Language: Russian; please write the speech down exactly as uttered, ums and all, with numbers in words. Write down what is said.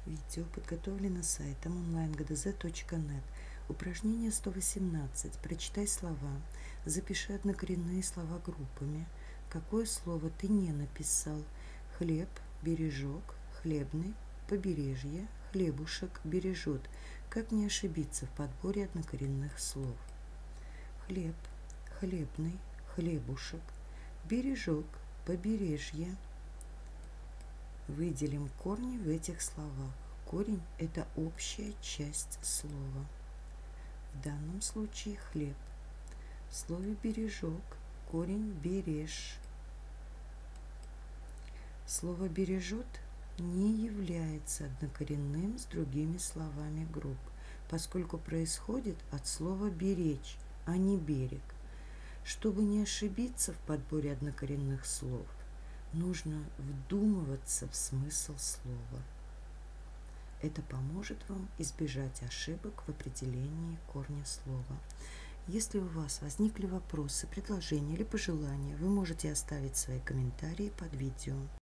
Видео подготовлено сайтом онлайн гэ дэ зэ точка нет. Упражнение сто восемнадцать. Прочитай слова. Запиши однокоренные слова группами. Какое слово ты не написал? Хлеб, бережок, хлебный, побережье, хлебушек, бережет. Как не ошибиться в подборе однокоренных слов? Хлеб, хлебный, хлебушек, бережок, побережье. Выделим корни в этих словах. Корень – это общая часть слова. В данном случае хлеб. В слове бережок корень береж. Слово бережет не является однокоренным с другими словами групп, поскольку происходит от слова беречь, а не берег. Чтобы не ошибиться в подборе однокоренных слов, нужно вдумываться в смысл слова. Это поможет вам избежать ошибок в определении корня слова. Если у вас возникли вопросы, предложения или пожелания, вы можете оставить свои комментарии под видео.